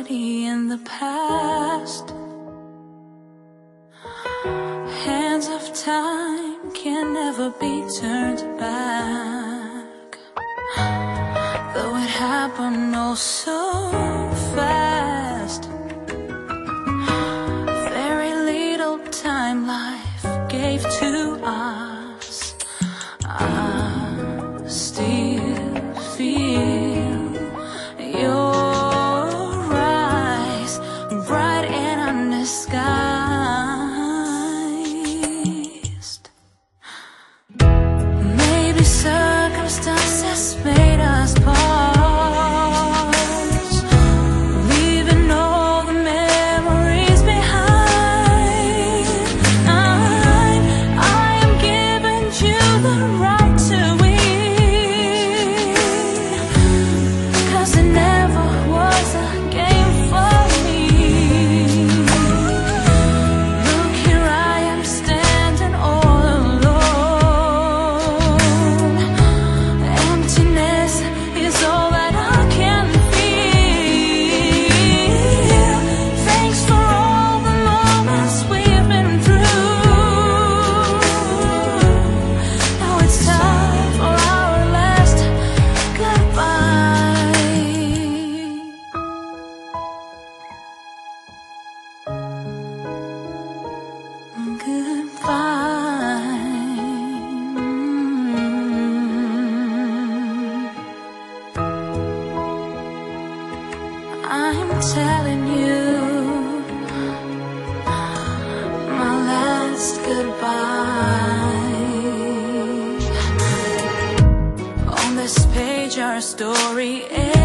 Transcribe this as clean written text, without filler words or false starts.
tragedy in the past. Hands of time can never be turned back, though it happened oh so fast. Very little time life gave to us. I still feel your eyes bright and undisguised. Maybe circumstances made us part, leaving all the memories behind. I am giving you the right to win, 'cause it never was a game for me. Look, here I am standing all alone. Emptiness is all that I can feel. Thanks for all the moments we've been through. Now it's time for our last goodbye. I'm telling you my last goodbye. On this page our story ends.